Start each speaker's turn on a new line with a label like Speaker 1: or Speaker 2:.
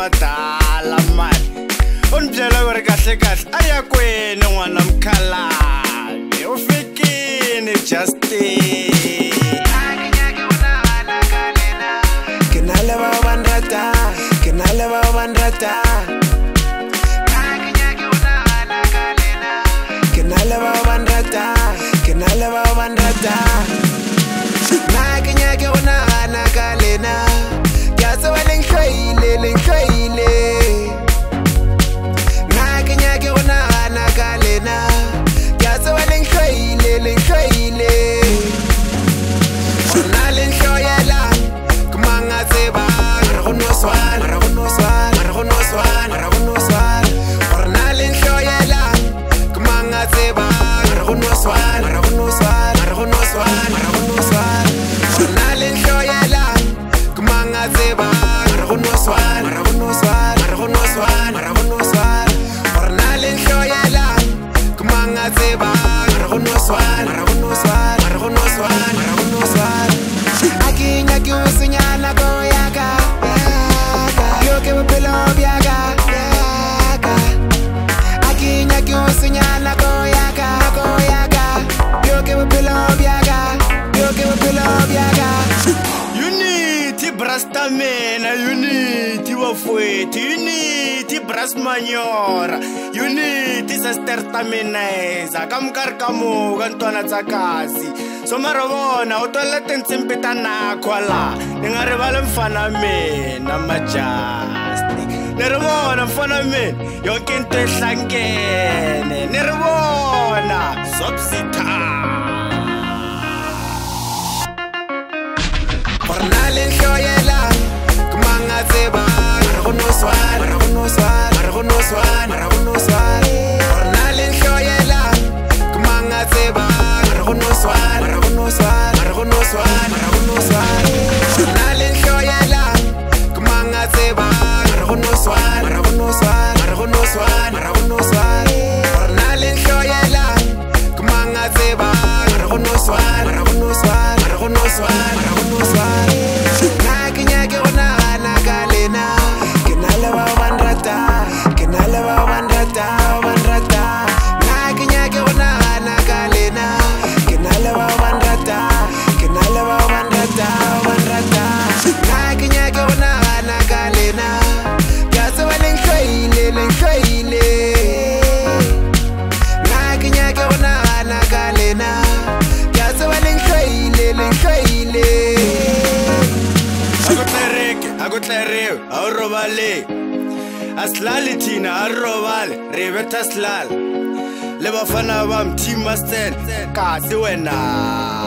Speaker 1: labadala mani unbyela ku ri kahle kahle a ya kwini n'wana mkhalabye u fikini Justin
Speaker 2: Kenale ba bandrata Kenale ba bandrata Kenale ba bandrata Kenale ba bandrata Nyake una ana kalena ya se wa lenkhile Nyake una ana kalena ya se wa lenkhile Ona lenhloyela kumanga tseba re go no swala Ona lenhloyela kumanga tseba re go no swala Ona lenhloyela kumanga tseba re go no swala Ona lenhloyela kumanga tseba re go no swala Akinya ki usinyana ko yaka Yo ke bopelo byaka Akinya ki usinyana ko yaka Yo ke bopelo byaka
Speaker 1: Unity brastamena unity wafwethi unity bras manyora unity sestertamenizer kamkari kamuka ntwana tsakasi so marobona u tola tintsimbi ta nakho la ni nga rivali mfana mina majasti ni ri vona mfana mina yonke into ehlangene ni ri vona Zopsita
Speaker 2: Ona lenhloyela kumanga tseba re go no swala Ona lenhloyela kumanga tseba re go no swala Ona lenhloyela kumanga tseba re go no swala Ona lenhloyela kumanga tseba re go no swala Nyake una ana kalena Kenale ba bandrata Nyake una ana kalena Kenale ba bandrata Nyake una ana kalena ya se wa lenkhile Nyake una ana kalena ya se wa lenkhile
Speaker 1: Akutlerewe awurobale asilali thina arobale rebetha silala le bafana bam team master kasi wena